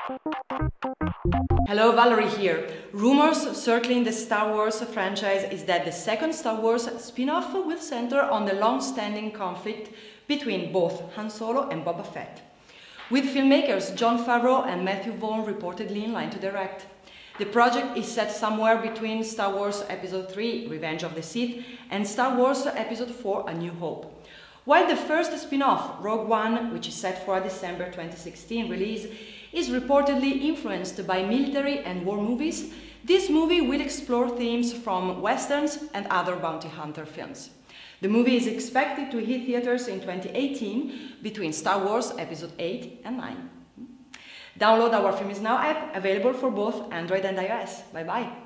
Hello, Valerie here. Rumors circling the Star Wars franchise is that the second Star Wars spin-off will center on the long-standing conflict between both Han Solo and Boba Fett, with filmmakers Jon Favreau and Matthew Vaughn reportedly in line to direct. The project is set somewhere between Star Wars Episode 3, Revenge of the Sith, and Star Wars Episode 4, A New Hope. While the first spin-off, Rogue One, which is set for a December 2016 release, is reportedly influenced by military and war movies, this movie will explore themes from westerns and other bounty hunter films. The movie is expected to hit theaters in 2018 between Star Wars Episode 8 and 9. Download our Film Is Now app, available for both Android and iOS. Bye-bye.